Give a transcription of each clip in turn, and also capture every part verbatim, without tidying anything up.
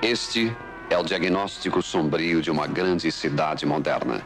Este é o diagnóstico sombrio de uma grande cidade moderna.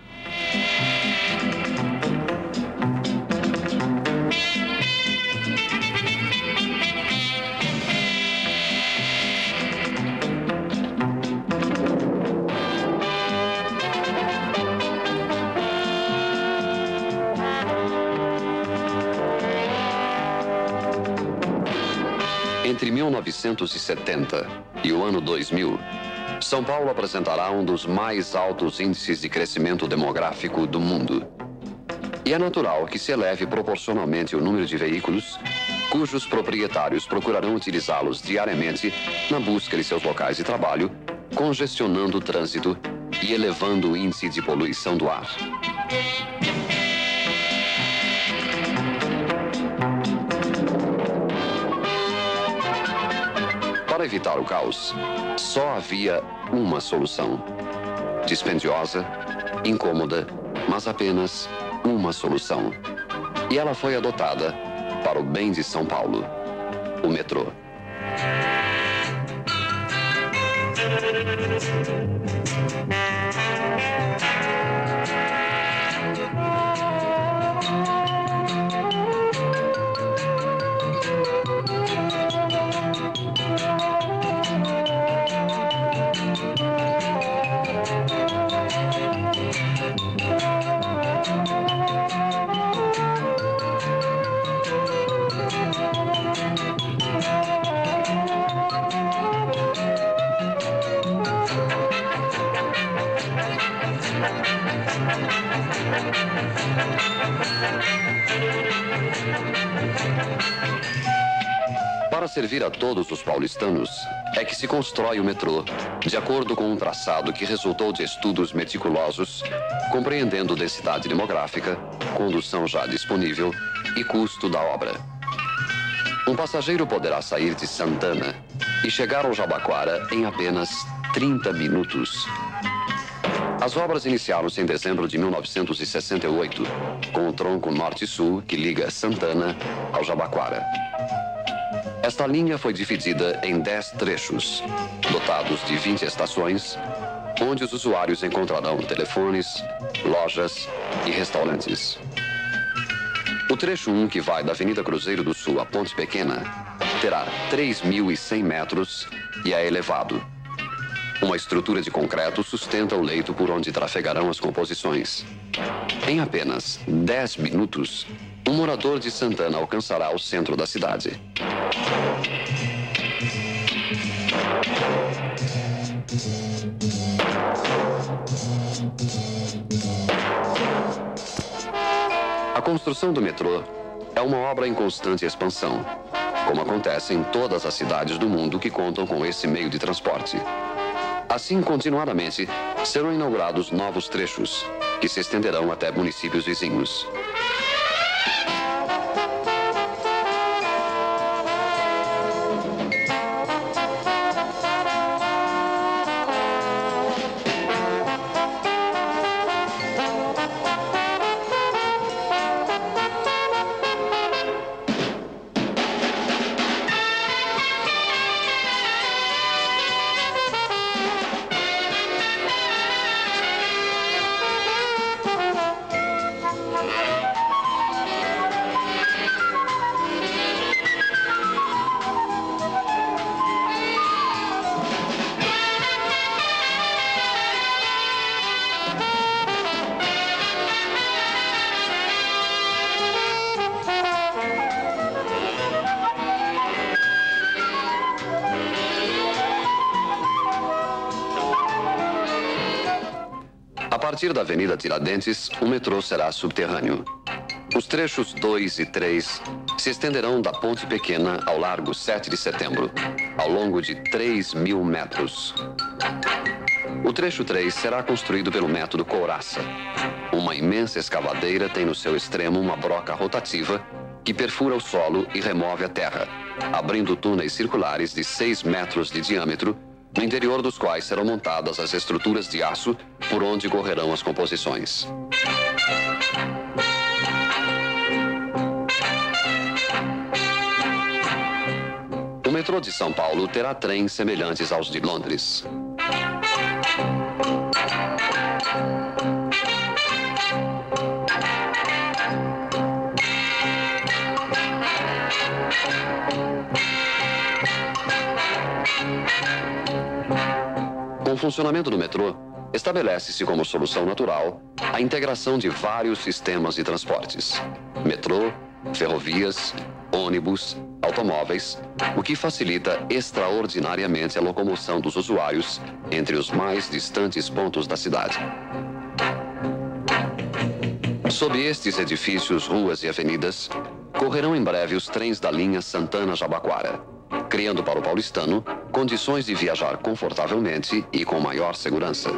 Entre mil novecentos e setenta e o ano dois mil, São Paulo apresentará um dos mais altos índices de crescimento demográfico do mundo. E é natural que se eleve proporcionalmente o número de veículos cujos proprietários procurarão utilizá-los diariamente na busca de seus locais de trabalho, congestionando o trânsito e elevando o índice de poluição do ar. Para evitar o caos, só havia uma solução. Dispendiosa, incômoda, mas apenas uma solução. E ela foi adotada para o bem de São Paulo: o metrô. Para servir a todos os paulistanos, é que se constrói o metrô, de acordo com um traçado que resultou de estudos meticulosos, compreendendo densidade demográfica, condução já disponível e custo da obra. Um passageiro poderá sair de Santana e chegar ao Jabaquara em apenas trinta minutos. As obras iniciaram-se em dezembro de mil novecentos e sessenta e oito, com o tronco norte-sul que liga Santana ao Jabaquara. Esta linha foi dividida em dez trechos, dotados de vinte estações, onde os usuários encontrarão telefones, lojas e restaurantes. O trecho um, que vai da Avenida Cruzeiro do Sul à Ponte Pequena, terá três mil e cem metros e é elevado. Uma estrutura de concreto sustenta o leito por onde trafegarão as composições. Em apenas dez minutos, um morador de Santana alcançará o centro da cidade. A construção do metrô é uma obra em constante expansão, como acontece em todas as cidades do mundo que contam com esse meio de transporte. Assim, continuadamente, serão inaugurados novos trechos, que se estenderão até municípios vizinhos. A partir da Avenida Tiradentes, o metrô será subterrâneo. Os trechos dois e três se estenderão da Ponte Pequena ao Largo sete de Setembro, ao longo de três mil metros. O trecho três será construído pelo método Couraça. Uma imensa escavadeira tem no seu extremo uma broca rotativa que perfura o solo e remove a terra, abrindo túneis circulares de seis metros de diâmetro, no interior dos quais serão montadas as estruturas de aço por onde correrão as composições. O metrô de São Paulo terá trens semelhantes aos de Londres. Com o funcionamento do metrô, estabelece-se como solução natural a integração de vários sistemas de transportes: metrô, ferrovias, ônibus, automóveis, o que facilita extraordinariamente a locomoção dos usuários entre os mais distantes pontos da cidade. Sob estes edifícios, ruas e avenidas, correrão em breve os trens da linha Santana-Jabaquara, criando para o paulistano condições de viajar confortavelmente e com maior segurança.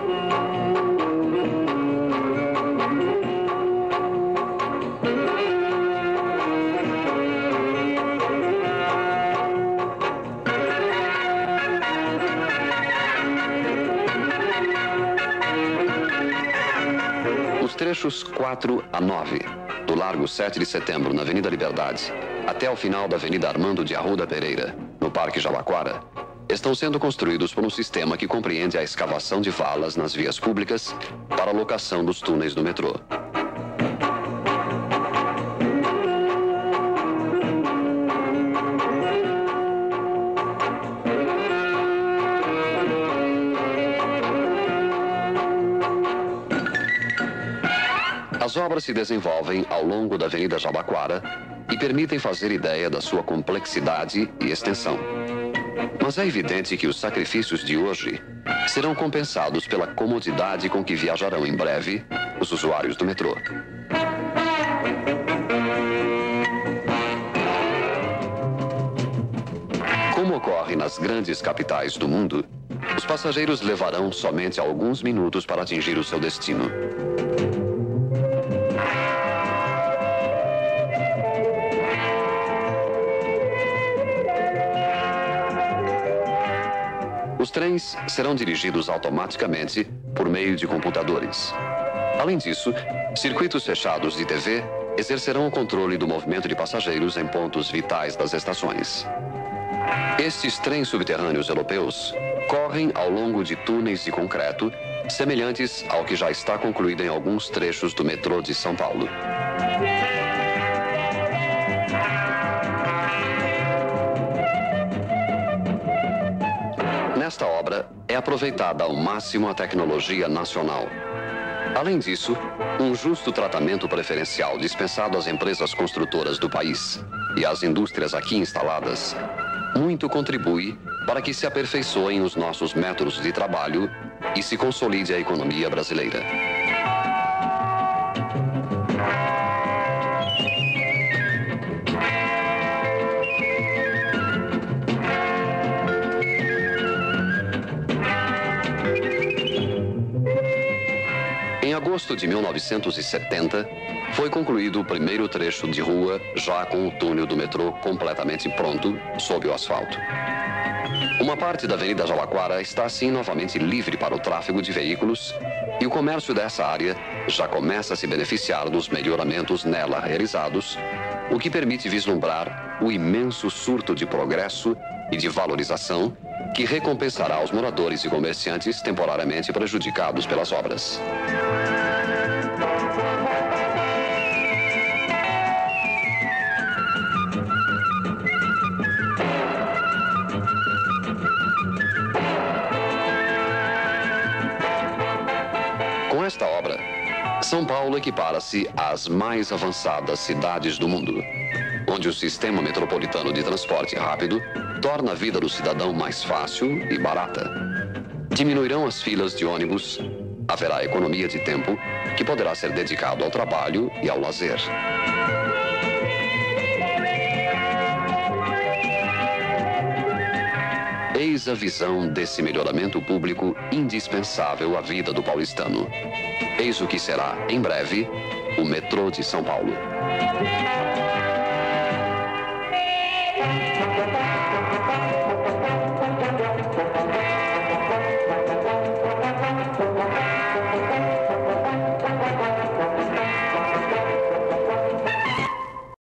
Os trechos quatro a nove, do Largo sete de Setembro, na Avenida Liberdade, até o final da Avenida Armando de Arruda Pereira, no Parque Jabaquara, estão sendo construídos por um sistema que compreende a escavação de valas nas vias públicas para a locação dos túneis do metrô. As obras se desenvolvem ao longo da Avenida Jabaquara e permitem fazer ideia da sua complexidade e extensão. Mas é evidente que os sacrifícios de hoje serão compensados pela comodidade com que viajarão em breve os usuários do metrô. Como ocorre nas grandes capitais do mundo, os passageiros levarão somente alguns minutos para atingir o seu destino. Os trens serão dirigidos automaticamente por meio de computadores. Além disso, circuitos fechados de T V exercerão o controle do movimento de passageiros em pontos vitais das estações. Estes trens subterrâneos europeus correm ao longo de túneis de concreto, semelhantes ao que já está concluído em alguns trechos do metrô de São Paulo. Nesta obra, é aproveitada ao máximo a tecnologia nacional. Além disso, um justo tratamento preferencial dispensado às empresas construtoras do país e às indústrias aqui instaladas muito contribui para que se aperfeiçoem os nossos métodos de trabalho e se consolide a economia brasileira. Em agosto de mil novecentos e setenta, foi concluído o primeiro trecho de rua, já com o túnel do metrô completamente pronto, sob o asfalto. Uma parte da Avenida Jabaquara está assim novamente livre para o tráfego de veículos e o comércio dessa área já começa a se beneficiar dos melhoramentos nela realizados, o que permite vislumbrar o imenso surto de progresso e de valorização que recompensará os moradores e comerciantes temporariamente prejudicados pelas obras. Com esta obra, São Paulo equipara-se às mais avançadas cidades do mundo, onde o sistema metropolitano de transporte rápido torna a vida do cidadão mais fácil e barata. Diminuirão as filas de ônibus, haverá economia de tempo que poderá ser dedicado ao trabalho e ao lazer. Eis a visão desse melhoramento público indispensável à vida do paulistano. Eis o que será, em breve, o metrô de São Paulo.